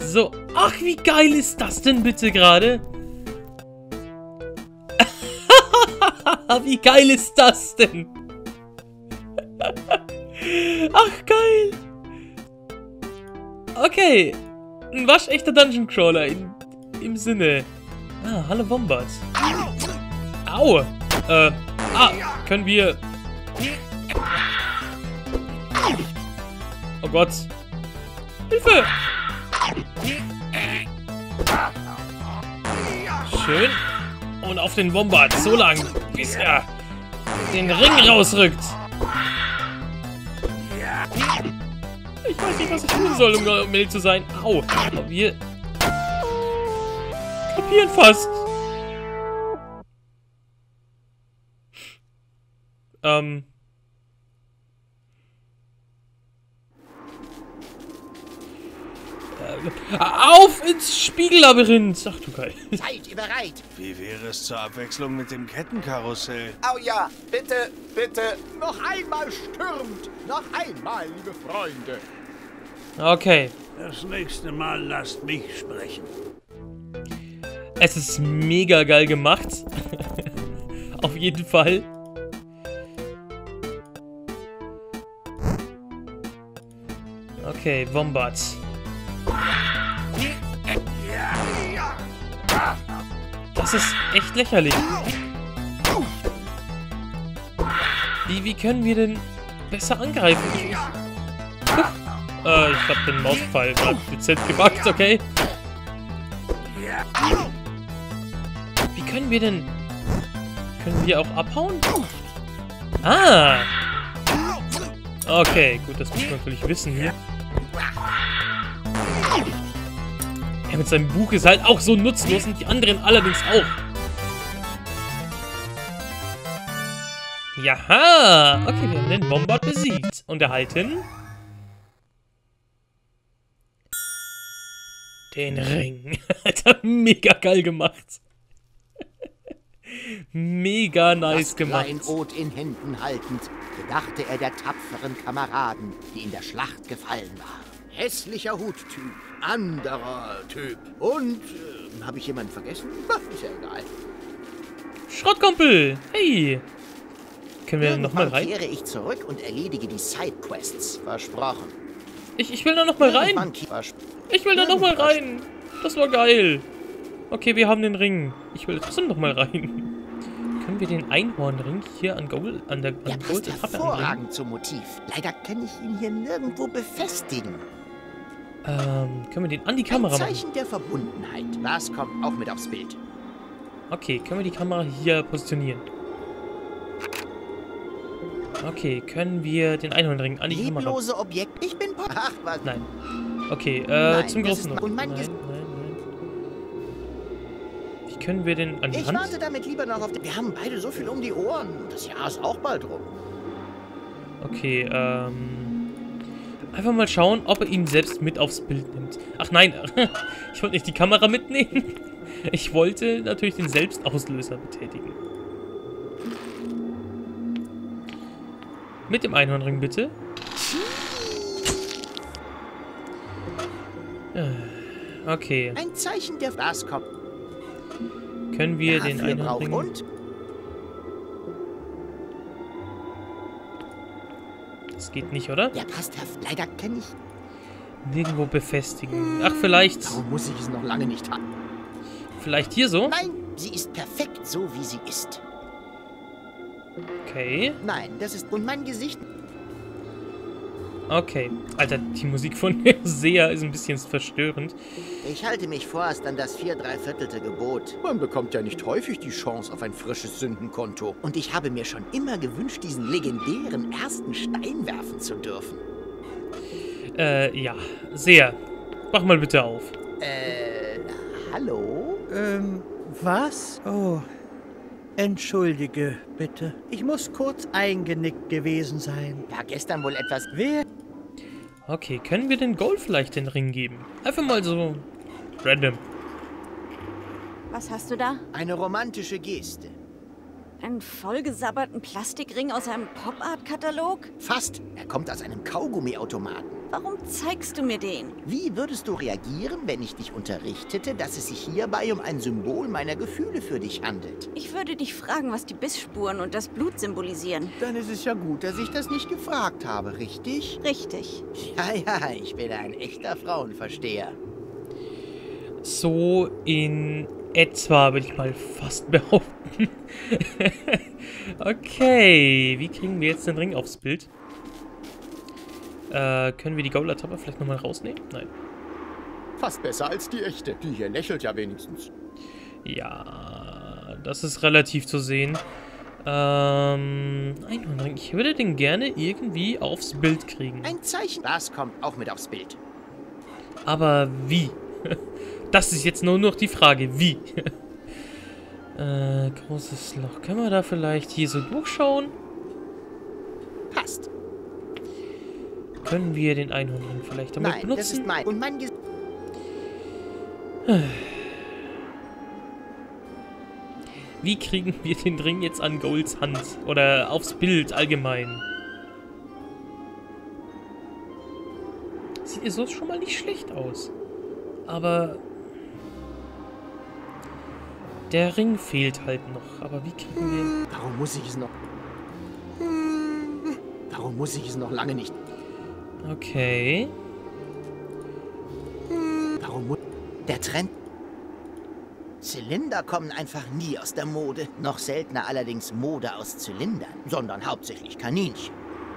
So. Ach, wie geil ist das denn bitte gerade? Wie geil ist das denn? Ach, geil. Okay. Ein waschechter Dungeon Crawler im Sinne. Ah, hallo Wombat. Au. Können wir... Oh Gott. Hilfe. Schön. Und auf den Wombat. So lang, bis er den Ring rausrückt. Ich weiß nicht, was ich tun soll, um ehrlich zu sein. Au. Aber wir kapieren fast. Auf ins Spiegellabyrinth! Ach du Geil. Seid ihr bereit? Wie wäre es zur Abwechslung mit dem Kettenkarussell? Oh ja, bitte, bitte. Noch einmal stürmt. Noch einmal, liebe Freunde. Okay. Das nächste Mal lasst mich sprechen. Es ist mega geil gemacht. Auf jeden Fall. Okay, Wombat. Das ist echt lächerlich. Wie können wir denn besser angreifen? Ich hab den Mauspfeil gerade dezent gebackt, okay? Wie können wir denn... Können wir auch abhauen? Ah! Okay, gut, das muss man natürlich wissen hier. Er mit seinem Buch ist halt auch so nutzlos und die anderen allerdings auch. Jaha! Okay, wir haben den Wombat besiegt und erhalten den Ring. Alter, mega geil gemacht. Mega nice gemacht. Das Kleinod in Händen haltend, gedachte er der tapferen Kameraden, die in der Schlacht gefallen waren. Hässlicher Huttyp, anderer Typ und, habe ich jemanden vergessen? Ist ja egal. Schrottkumpel, hey! Können wir nochmal rein? Kehre ich zurück und erledige die Sidequests. Versprochen. Ich will da nochmal rein. Ich will da nochmal rein. Das war geil. Okay, wir haben den Ring. Ich will trotzdem nochmal rein. Können wir den Einhornring hier an Gold, an der passt hervorragend zum Motiv. Leider kann ich ihn hier nirgendwo befestigen. Können wir den an die Kamera machen? Ein Zeichen der Verbundenheit. Das kommt auch mit aufs Bild. Okay, können wir die Kamera hier positionieren? Okay, können wir den Einhornring an die Kamera... Leblose Objekt. Ich bin... Ach, was? Nein. Okay, Nein, zum großen... Nein. Wie können wir den an die Hand... Ich warte damit lieber noch auf... Wir haben beide so viel um die Ohren. Das Jahr ist auch bald rum. Okay, einfach mal schauen, ob er ihn selbst mit aufs Bild nimmt. Ach nein, ich wollte nicht die Kamera mitnehmen. Ich wollte natürlich den Selbstauslöser betätigen. Mit dem Einhornring, bitte. Okay. Ein Zeichen der... Das kommt. Können wir den Einhornring... Und? Das geht nicht, oder? Der passt leider kann ich... Nirgendwo befestigen. Ach, vielleicht... Warum muss ich es noch lange nicht haben? Vielleicht hier so? Nein, sie ist perfekt so, wie sie ist. Okay. Nein, das ist... Und mein Gesicht... Okay. Alter, die Musik von Sea ist ein bisschen verstörend. Ich halte mich vorerst an das 4¾ Gebot. Man bekommt ja nicht häufig die Chance auf ein frisches Sündenkonto. Und ich habe mir schon immer gewünscht, diesen legendären ersten Stein werfen zu dürfen. Ja. Sea, mach mal bitte auf. Hallo? Was? Oh, entschuldige, bitte. Ich muss kurz eingenickt gewesen sein. War gestern wohl etwas... Wer? Okay, können wir den Gold vielleicht den Ring geben? Einfach mal so random. Was hast du da? Eine romantische Geste. Einen vollgesabberten Plastikring aus einem Pop-Art-Katalog? Fast. Er kommt aus einem Kaugummiautomaten. Warum zeigst du mir den? Wie würdest du reagieren, wenn ich dich unterrichtete, dass es sich hierbei um ein Symbol meiner Gefühle für dich handelt? Ich würde dich fragen, was die Bissspuren und das Blut symbolisieren. Dann ist es ja gut, dass ich das nicht gefragt habe, richtig? Richtig. Ja, ich bin ein echter Frauenversteher. So in etwa, will ich mal fast behaupten. Okay, wie kriegen wir jetzt den Ring aufs Bild? Können wir die Goal-Attrappe vielleicht nochmal rausnehmen? Nein. Fast besser als die echte. Die hier lächelt ja wenigstens. Ja, das ist relativ zu sehen. Einhornring. Ich würde den gerne irgendwie aufs Bild kriegen. Ein Zeichen. Das kommt auch mit aufs Bild. Aber wie? Das ist jetzt nur noch die Frage. Wie? Großes Loch. Können wir da vielleicht hier so durchschauen? Passt. Können wir den Einhornring vielleicht damit Nein, benutzen? das ist mein. Und mein Wie kriegen wir den Ring jetzt an Goals Hand? Oder aufs Bild allgemein? Sieht ja so schon mal nicht schlecht aus. Aber der Ring fehlt halt noch. Aber wie kriegen wir... Warum muss ich es noch... Warum muss ich es noch lange nicht... Okay. Warum muss... Der Trend... Zylinder kommen einfach nie aus der Mode. Noch seltener allerdings Mode aus Zylindern, sondern hauptsächlich Kaninchen.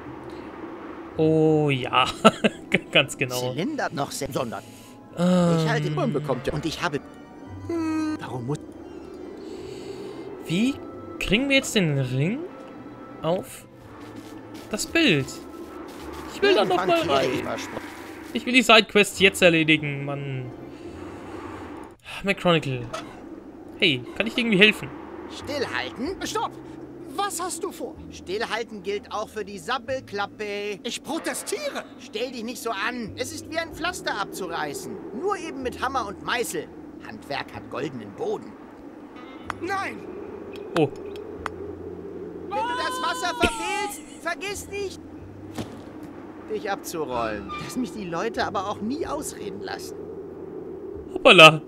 Oh ja, ganz genau. Zylinder noch sondern... Ich halte den bekommt und ich habe... Warum muss... Wie kriegen wir jetzt den Ring auf das Bild? Ich will da noch mal rein. Ich will die Sidequests jetzt erledigen, Mann. McChronicle. Hey, kann ich dir irgendwie helfen? Stillhalten? Stopp! Was hast du vor? Stillhalten gilt auch für die Sabbelklappe. Ich protestiere! Stell dich nicht so an. Es ist wie ein Pflaster abzureißen. Nur eben mit Hammer und Meißel. Handwerk hat goldenen Boden. Nein! Oh, Wenn du das Wasser verfehlst, vergiss nicht, dich abzurollen. Dass mich die Leute aber auch nie ausreden lassen. hoppala.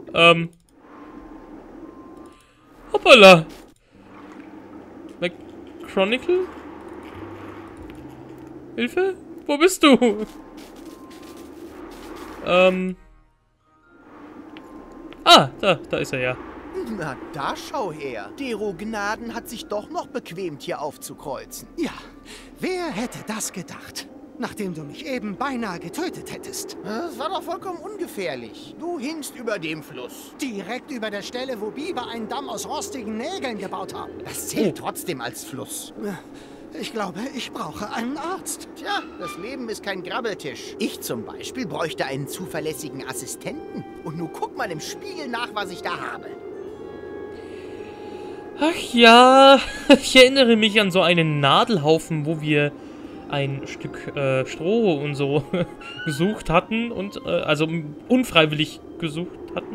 Hoppala. McChronicle? Hilfe? Wo bist du? Ah, da ist er ja. Na, da schau her. Dero Gnaden hat sich doch noch bequemt, hier aufzukreuzen. Ja, wer hätte das gedacht? Nachdem du mich eben beinahe getötet hättest. Das war doch vollkommen ungefährlich. Du hingst über dem Fluss. Direkt über der Stelle, wo Biber einen Damm aus rostigen Nägeln gebaut haben. Das zählt trotzdem als Fluss. Ich glaube, ich brauche einen Arzt. Tja, das Leben ist kein Grabbeltisch. Ich zum Beispiel bräuchte einen zuverlässigen Assistenten. Und nun guck mal im Spiegel nach, was ich da habe. Ach ja, ich erinnere mich an so einen Nadelhaufen, wo wir ein Stück Stroh und so gesucht hatten und also unfreiwillig gesucht hatten.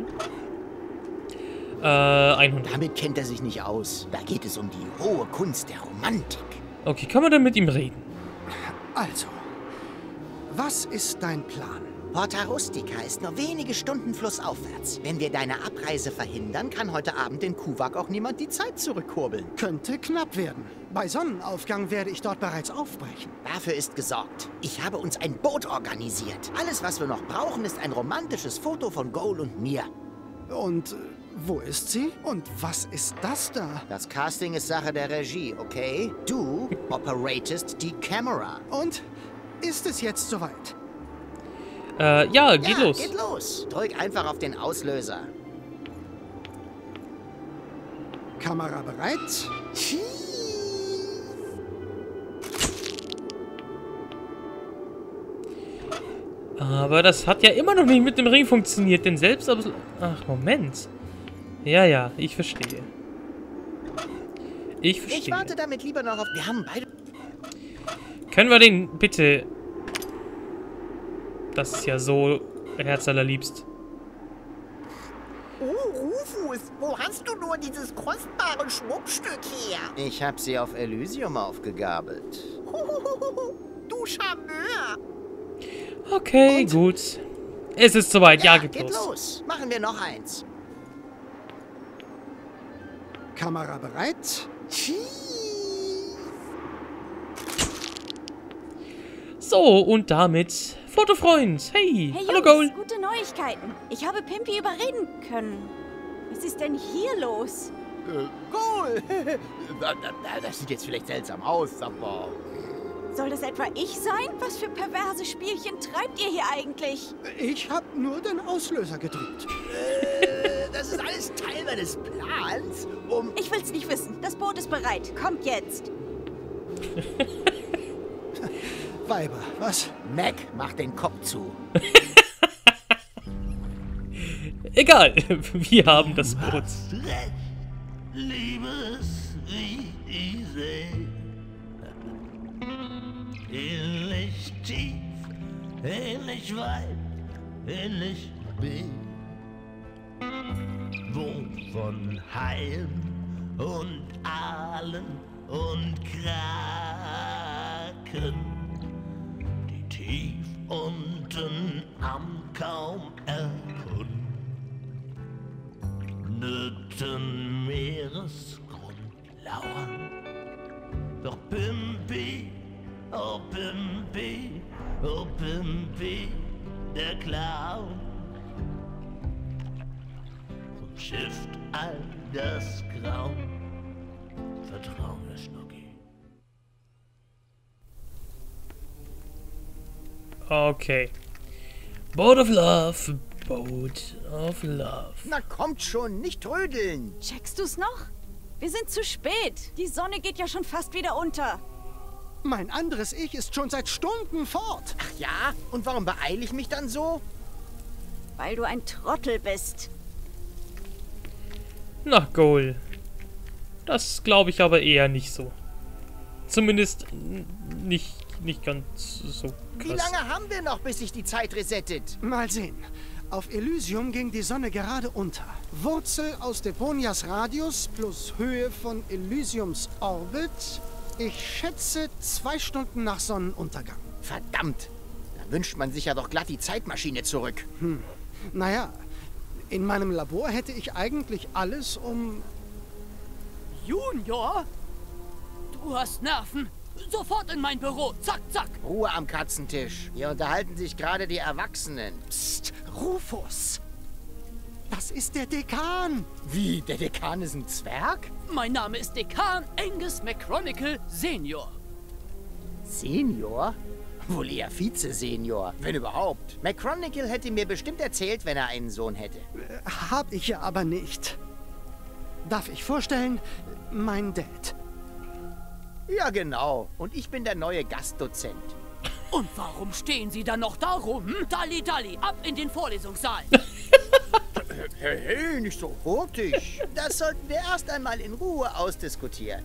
100. Damit kennt er sich nicht aus. Da geht es um die hohe Kunst der Romantik. Okay, kann man dann mit ihm reden? Also, was ist dein Plan? Porta Rustica ist nur wenige Stunden flussaufwärts. Wenn wir deine Abreise verhindern, kann heute Abend in Kuvak auch niemand die Zeit zurückkurbeln. Könnte knapp werden. Bei Sonnenaufgang werde ich dort bereits aufbrechen. Dafür ist gesorgt. Ich habe uns ein Boot organisiert. Alles, was wir noch brauchen, ist ein romantisches Foto von Goal und mir. Und wo ist sie? Und was ist das da? Das Casting ist Sache der Regie, okay? Du operatest die Kamera. Und ist es jetzt soweit? Ja, geht los. Geht los. Drück einfach auf den Auslöser. Kamera bereit? Aber das hat ja immer noch nicht mit dem Ring funktioniert, denn selbst... Ach, Moment. Ja, ich verstehe. Ich verstehe. Ich warte damit lieber noch auf... Wir haben beide... Können wir den bitte... Das ist ja so herzallerliebst. Oh, Rufus, wo hast du nur dieses kostbare Schmuckstück her? Ich habe sie auf Elysium aufgegabelt. Du Charmeur! Okay, Und? gut. Es ist soweit. Ja, geht geht los. los. Machen wir noch eins. Kamera bereit? So, und damit Fotofreund. Hey, Hey hallo Jungs, Goal. gute Neuigkeiten. Ich habe Pimpy überreden können. Was ist denn hier los? Goal! Das sieht jetzt vielleicht seltsam aus, aber... Soll das etwa ich sein? Was für perverse Spielchen treibt ihr hier eigentlich? Ich habe nur den Auslöser gedrückt. Das ist alles Teil meines Plans, um... Ich will's nicht wissen. Das Boot ist bereit. Kommt jetzt. Weiber, was? Mac, mach den Kopf zu. Egal, wir haben das Boot. Liebes wie die See. Ähnlich tief, ähnlich weit, ähnlich weh. Wovon Haien und Aalen und Kraken, die tief unten am kaum erkundeten Meeresgrund lauern. Doch Pimpy, oh Pimpy, oh Pimpy, der Clown, umschifft all das Grauen. Vertrau mir, Schnucki. Okay. Boat of Love. Boat of Love. Na kommt schon, nicht trödeln. Checkst du's noch? Wir sind zu spät. Die Sonne geht ja schon fast wieder unter. Mein anderes Ich ist schon seit Stunden fort. Ach ja? Und warum beeile ich mich dann so? Weil du ein Trottel bist. Na, Goal. Das glaube ich aber eher nicht so. Zumindest nicht ganz so krass. Wie lange haben wir noch, bis sich die Zeit resettet? Mal sehen. Auf Elysium ging die Sonne gerade unter. Wurzel aus Deponias Radius plus Höhe von Elysiums Orbit. Ich schätze 2 Stunden nach Sonnenuntergang. Verdammt. Da wünscht man sich ja doch glatt die Zeitmaschine zurück. Naja, in meinem Labor hätte ich eigentlich alles um... Junior? Du hast Nerven. Sofort in mein Büro. Zack, zack. Ruhe am Katzentisch. Hier unterhalten sich gerade die Erwachsenen. Psst, Rufus. Das ist der Dekan. Wie, der Dekan ist ein Zwerg? Mein Name ist Dekan Angus McChronicle Senior. Senior? Wohl eher Vize-Senior, wenn überhaupt. McChronicle hätte mir bestimmt erzählt, wenn er einen Sohn hätte. Hab ich ja aber nicht. Darf ich vorstellen, mein Dad. Ja, genau. Und ich bin der neue Gastdozent. Und warum stehen Sie dann noch da rum? Dalli, Dalli, ab in den Vorlesungssaal. Hey, nicht so hurtig. Das sollten wir erst einmal in Ruhe ausdiskutieren.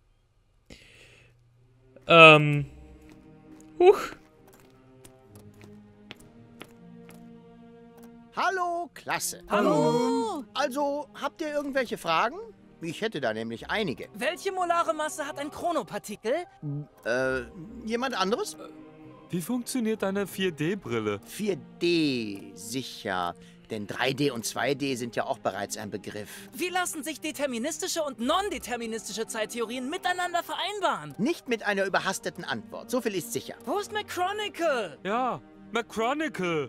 Huch. Hallo, Klasse. Hallo. Also, habt ihr irgendwelche Fragen? Ich hätte da nämlich einige. Welche molare Masse hat ein Chronopartikel? Jemand anderes? Wie funktioniert deine 4D-Brille? 4D, sicher. Denn 3D und 2D sind ja auch bereits ein Begriff. Wie lassen sich deterministische und non-deterministische Zeittheorien miteinander vereinbaren? Nicht mit einer überhasteten Antwort. So viel ist sicher. Wo ist McChronicle? Ja, McChronicle.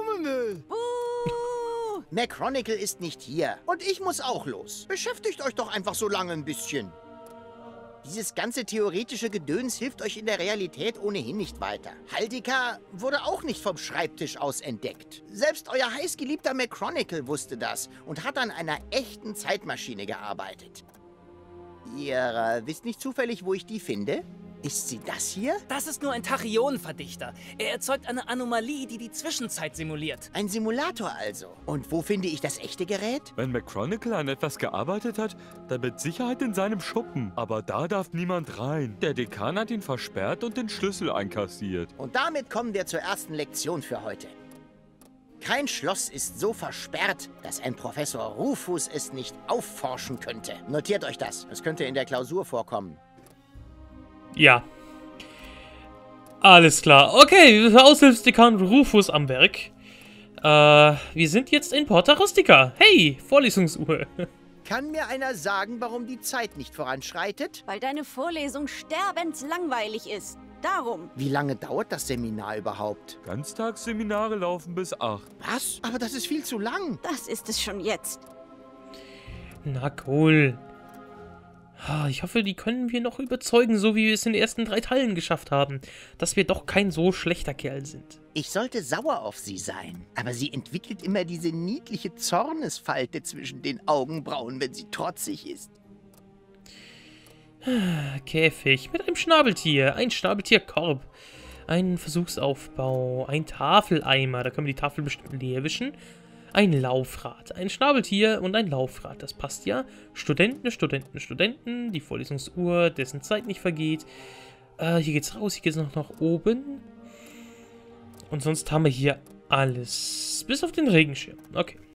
McChronicle ist nicht hier. Und ich muss auch los. Beschäftigt euch doch einfach so lange ein bisschen. Dieses ganze theoretische Gedöns hilft euch in der Realität ohnehin nicht weiter. Haldika wurde auch nicht vom Schreibtisch aus entdeckt. Selbst euer heißgeliebter McChronicle wusste das und hat an einer echten Zeitmaschine gearbeitet. Ihr wisst nicht zufällig, wo ich die finde? Ist sie das hier? Das ist nur ein Tachyonenverdichter. Er erzeugt eine Anomalie, die die Zwischenzeit simuliert. Ein Simulator also. Und wo finde ich das echte Gerät? Wenn McChronicle an etwas gearbeitet hat, dann mit Sicherheit in seinem Schuppen. Aber da darf niemand rein. Der Dekan hat ihn versperrt und den Schlüssel einkassiert. Und damit kommen wir zur ersten Lektion für heute. Kein Schloss ist so versperrt, dass ein Professor Rufus es nicht aufforschen könnte. Notiert euch das. Es könnte in der Klausur vorkommen. Ja. Alles klar. Okay, Aushilfsdekan Rufus am Werk. Wir sind jetzt in Porta Rustica. Hey, Vorlesungsuhr. Kann mir einer sagen, warum die Zeit nicht voranschreitet? Weil deine Vorlesung sterbenslangweilig ist. Darum. Wie lange dauert das Seminar überhaupt? Ganztagsseminare laufen bis 8. Was? Aber das ist viel zu lang. Das ist es schon jetzt. Na cool. Ich hoffe, die können wir noch überzeugen, so wie wir es in den ersten 3 Teilen geschafft haben, dass wir doch kein so schlechter Kerl sind. Ich sollte sauer auf sie sein, aber sie entwickelt immer diese niedliche Zornesfalte zwischen den Augenbrauen, wenn sie trotzig ist. Käfig mit einem Schnabeltier, ein Schnabeltierkorb, ein Versuchsaufbau, ein Tafeleimer, da können wir die Tafel bestimmt leer wischen, ein Laufrad, ein Schnabeltier und ein Laufrad, das passt ja. Studenten, die Vorlesungsuhr, dessen Zeit nicht vergeht. Hier geht's raus, hier geht's noch nach oben. Und sonst haben wir hier alles, bis auf den Regenschirm, okay.